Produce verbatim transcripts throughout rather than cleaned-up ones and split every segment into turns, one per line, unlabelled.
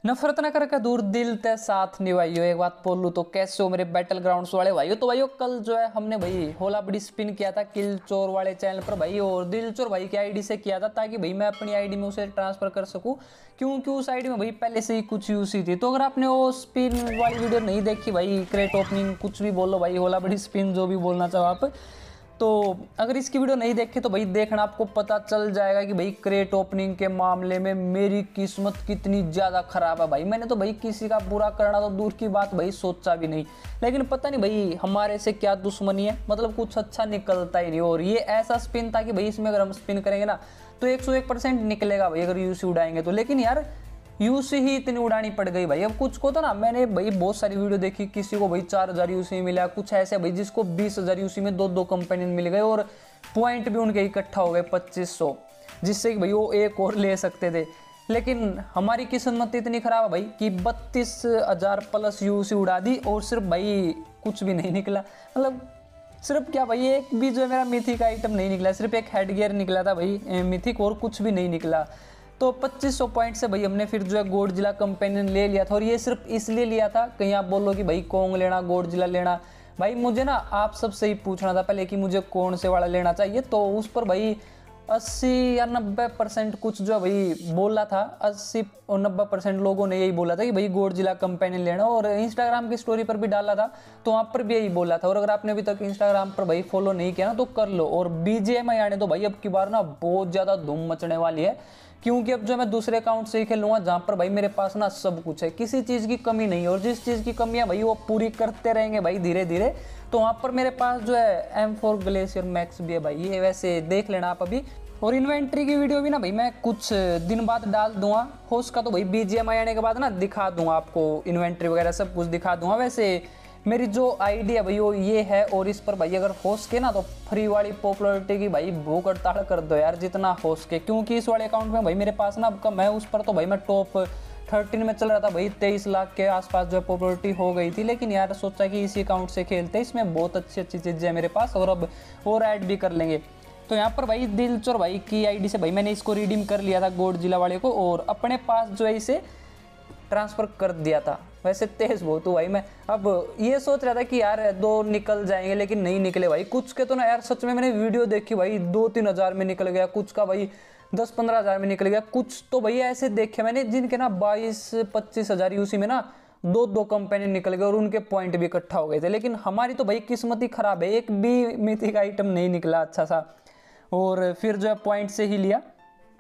नफरत न करके दूर दिल ते साथ निभाइयो। एक बात बोल लूँ तो कैसे हो मेरे बैटल ग्राउंड्स वाले भाइयों। तो भाइयों कल जो है हमने भाई होला बड़ी स्पिन किया था किल चोर वाले चैनल पर भाई, और दिल चोर भाई की आईडी से किया था ताकि भाई मैं अपनी आईडी में उसे ट्रांसफर कर सकूं, क्योंकि उस आईडी में भाई पहले से ही कुछ यूसी थी। तो अगर आपने वो स्पिन वाली वीडियो नहीं देखी भाई, क्रेट ओपनिंग कुछ भी बोलो भाई, होला बड़ी स्पिन जो भी बोलना चाहो आप, तो अगर इसकी वीडियो नहीं देखे तो भाई देखना, आपको पता चल जाएगा कि भाई क्रेट ओपनिंग के मामले में मेरी किस्मत कितनी ज़्यादा ख़राब है भाई। मैंने तो भाई किसी का बुरा करना तो दूर की बात भाई सोचा भी नहीं, लेकिन पता नहीं भाई हमारे से क्या दुश्मनी है, मतलब कुछ अच्छा निकलता ही नहीं। और ये ऐसा स्पिन था कि भाई इसमें अगर हम स्पिन करेंगे ना तो एक सौ एक परसेंट निकलेगा भाई अगर यूसी उड़ाएंगे तो, लेकिन यार यूसी ही इतनी उड़ानी पड़ गई भाई। अब कुछ को तो ना मैंने भाई बहुत सारी वीडियो देखी, किसी को भाई चार हज़ार यूसी मिला, कुछ ऐसे भाई जिसको बीस हज़ार यूसी में दो दो कंपनी मिल गए और पॉइंट भी उनके इकट्ठा हो गए पच्चीस सौ, जिससे कि भाई वो एक और ले सकते थे। लेकिन हमारी किस्मत इतनी खराब है भाई कि बत्तीस हज़ार प्लस यूसी उड़ा दी और सिर्फ भाई कुछ भी नहीं निकला। मतलब सिर्फ क्या भाई एक भी जो है मेरा मिथिक आइटम नहीं निकला, सिर्फ एक हेड गियर निकला था भाई मिथिक, और कुछ भी नहीं निकला। तो पच्चीस सौ पॉइंट से भाई हमने फिर जो है गॉडजिला कंपेनियन ले लिया था, और ये सिर्फ इसलिए लिया था, कहीं आप बोलो कि भाई कॉन्ग लेना गॉडजिला लेना, भाई मुझे ना आप सबसे ही पूछना था पहले कि मुझे कौन से वाला लेना चाहिए। तो उस पर भाई अस्सी या नब्बे परसेंट कुछ जो भाई बोला था, अस्सी और नब्बे परसेंट लोगों ने यही बोला था कि भाई गॉडजिला कंपेनियन लेना, और इंस्टाग्राम की स्टोरी पर भी डाला था तो वहाँ पर भी यही बोला था। और अगर आपने अभी तक इंस्टाग्राम पर भाई फॉलो नहीं किया ना तो कर लो। और बीजीएमआई आने तो भाई अब की बार ना बहुत ज़्यादा धूम मचने वाली है, क्योंकि अब जो मैं दूसरे अकाउंट से ही खेलूंगा जहाँ पर भाई मेरे पास ना सब कुछ है, किसी चीज़ की कमी नहीं है, और जिस चीज़ की कमी है भाई वो पूरी करते रहेंगे भाई धीरे धीरे। तो वहाँ पर मेरे पास जो है एम फोर ग्लेशियर मैक्स भी है भाई, ये वैसे देख लेना आप अभी। और इन्वेंट्री की वीडियो भी ना भाई मैं कुछ दिन बाद डाल दूंगा, हो उसका तो भाई बीजीएमआई आने के बाद ना दिखा दूंगा आपको, इन्वेंट्री वगैरह सब कुछ दिखा दूंगा। वैसे मेरी जो आईडी है भाई वो ये है, और इस पर भाई अगर हो सके ना तो फ्री वाली पॉपुलरिटी की भाई भूख हड़ताल कर दो यार जितना हो सके, क्योंकि इस वाले अकाउंट में भाई मेरे पास ना अब कम है, उस पर तो भाई मैं टॉप थर्टीन में चल रहा था भाई, तेईस लाख के आसपास जो है पॉपुलरिटी हो गई थी। लेकिन यार सोचा कि इसी अकाउंट से खेलते, इसमें बहुत अच्छी अच्छी चीज़ें है मेरे पास, और अब और ऐड भी कर लेंगे। तो यहाँ पर भाई दिल चोर भाई की आईडी से भाई मैंने इसको रिडीम कर लिया था गॉडजिला वाले को, और अपने पास जो है इसे ट्रांसफ़र कर दिया था। वैसे तेज बहुत हूँ भाई मैं, अब ये सोच रहा था कि यार दो निकल जाएंगे लेकिन नहीं निकले भाई। कुछ के तो ना यार सच में मैंने वीडियो देखी भाई दो तीन हज़ार में निकल गया, कुछ का भाई दस पंद्रह हज़ार में निकल गया, कुछ तो भाई ऐसे देखे मैंने जिनके ना बाईस पच्चीस हज़ार यूसी में ना दो दो कंपनी निकल गए और उनके पॉइंट भी इकट्ठा हो गए थे। लेकिन हमारी तो भाई किस्मत ही खराब है, एक भी मिथिक आइटम नहीं निकला अच्छा सा, और फिर जो है पॉइंट से ही लिया।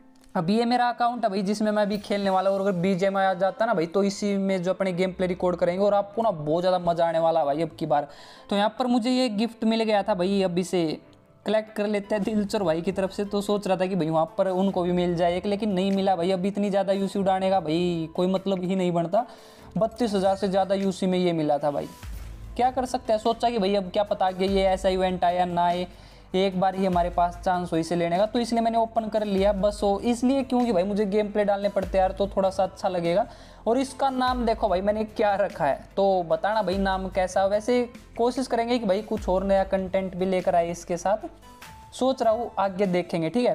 अब ये मेरा अकाउंट है भाई जिसमें मैं अभी खेलने वाला हूँ, और अगर बीजीएमआई आ जाता ना भाई तो इसी में जो अपने गेम प्ले रिकॉर्ड करेंगे, और आपको ना बहुत ज़्यादा मजा आने वाला है भाई अब की बार। तो यहाँ पर मुझे ये गिफ्ट मिल गया था भाई, अब इसे कलेक्ट कर लेते हैं दिल चोर भाई की तरफ से। तो सोच रहा था कि भाई वहाँ पर उनको भी मिल जाए एक, लेकिन नहीं मिला भाई। अब इतनी ज़्यादा यूसी उड़ाने का भाई कोई मतलब ही नहीं बनता, बत्तीस हज़ार से ज़्यादा यूसी में ये मिला था भाई, क्या कर सकते हैं। सोचा कि भाई अब क्या पता कि ये ऐसा इवेंट आया ना आए, एक बार ही हमारे पास चांस हो इसे लेने का, तो इसलिए मैंने ओपन कर लिया बस। वो इसलिए क्योंकि भाई मुझे गेम प्ले डालने पड़ते हैं यार, तो थोड़ा सा अच्छा लगेगा। और इसका नाम देखो भाई मैंने क्या रखा है, तो बताना भाई नाम कैसा। वैसे कोशिश करेंगे कि भाई कुछ और नया कंटेंट भी लेकर आए इसके साथ, सोच रहा हूँ आगे देखेंगे, ठीक है।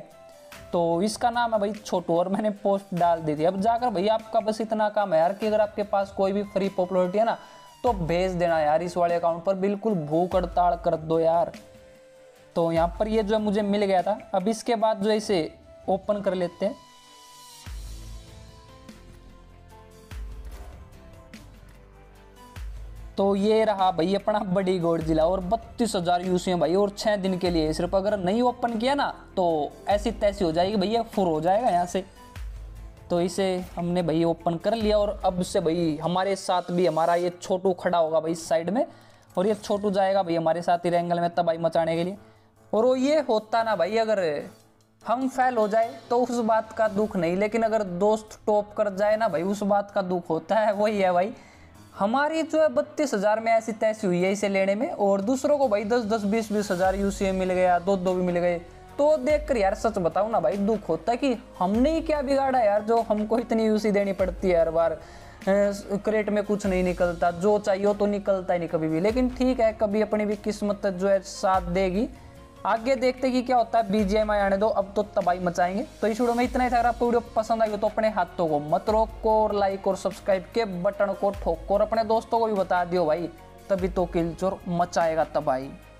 तो इसका नाम है भाई छोटू, और मैंने पोस्ट डाल दी थी। अब जाकर भाई आपका बस इतना काम है यार कि अगर आपके पास कोई भी फ्री पॉपुलरिटी है ना तो भेज देना यार इस वाले अकाउंट पर, बिल्कुल भूख हड़ताल कर दो यार। तो यहाँ पर ये जो है मुझे मिल गया था। अब इसके बाद जो है इसे ओपन कर लेते हैं। तो ये रहा भाई अपना बड़ी गॉडजिला, और बत्तीस हज़ार यूसी है भाई, और छः दिन के लिए सिर्फ। अगर नहीं ओपन किया ना तो ऐसी तैसी हो जाएगी भैया, फुर हो जाएगा यहाँ से। तो इसे हमने भाई ओपन कर लिया, और अब से भाई हमारे साथ भी हमारा ये छोटू खड़ा होगा भाई साइड में, और ये छोटू जाएगा भाई हमारे साथ ही रेंगल में तबाही मचाने के लिए। और वो ये होता ना भाई, अगर हम फेल हो जाए तो उस बात का दुख नहीं, लेकिन अगर दोस्त टॉप कर जाए ना भाई उस बात का दुख होता है। वही है भाई, हमारी जो है बत्तीस हज़ार में ऐसी तैसी हुई है इसे लेने में, और दूसरों को भाई दस दस बीस बीस हज़ार यूसी मिल गया, दो दो भी मिल गए। तो देख कर यार सच बताऊँ ना भाई दुख होता है कि हमने ही क्या बिगाड़ा यार जो हमको इतनी यूसी देनी पड़ती है हर बार। क्रेट में कुछ नहीं निकलता, जो चाहिए तो निकलता ही नहीं कभी भी। लेकिन ठीक है, कभी अपनी भी किस्मत जो है साथ देगी, आगे देखते कि क्या होता है। बीजीएमआई आने दो, अब तो तबाही मचाएंगे। तो इस वीडियो में इतना ही था। अगर आपको वीडियो पसंद आई हो तो अपने हाथों को मत रोको और लाइक और सब्सक्राइब के बटन को ठोको और अपने दोस्तों को भी बता दियो भाई, तभी तो किलचोर मचाएगा तबाही।